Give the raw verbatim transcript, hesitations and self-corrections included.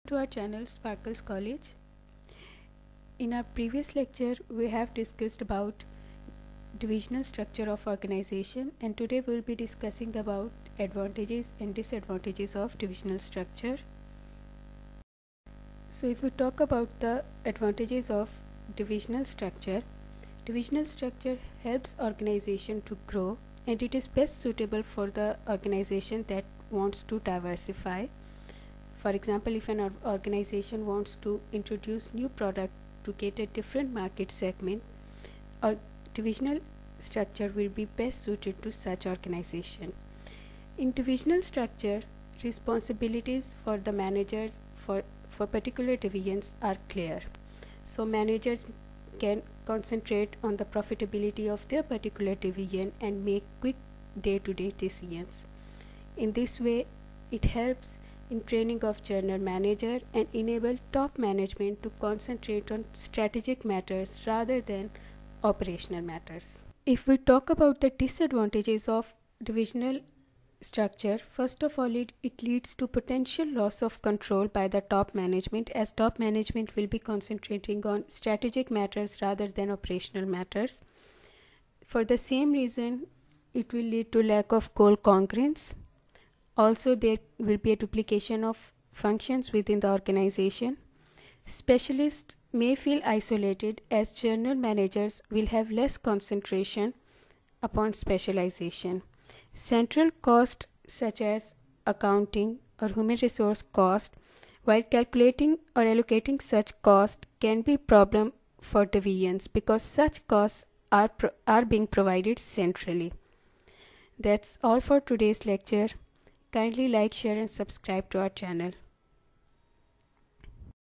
to our channel Sparkles College. In our previous lecture, we have discussed about divisional structure of organization, and today we will be discussing about advantages and disadvantages of divisional structure. So if we talk about the advantages of divisional structure, divisional structure helps organization to grow, and it is best suitable for the organization that wants to diversify. For example, if an organization wants to introduce new product to get a different market segment, a divisional structure will be best suited to such organization. In divisional structure, responsibilities for the managers for, for particular divisions are clear. So managers can concentrate on the profitability of their particular division and make quick day-to-day decisions. In this way, it helps in training of general manager and enable top management to concentrate on strategic matters rather than operational matters. If we talk about the disadvantages of divisional structure, first of all, it, it leads to potential loss of control by the top management, as top management will be concentrating on strategic matters rather than operational matters. For the same reason, it will lead to lack of goal congruence. Also, there will be a duplication of functions within the organization. Specialists may feel isolated, as general managers will have less concentration upon specialization. Central costs such as accounting or human resource cost, while calculating or allocating such cost, can be a problem for divisions because such costs are, pro are being provided centrally. That's all for today's lecture. Kindly like, share and subscribe to our channel.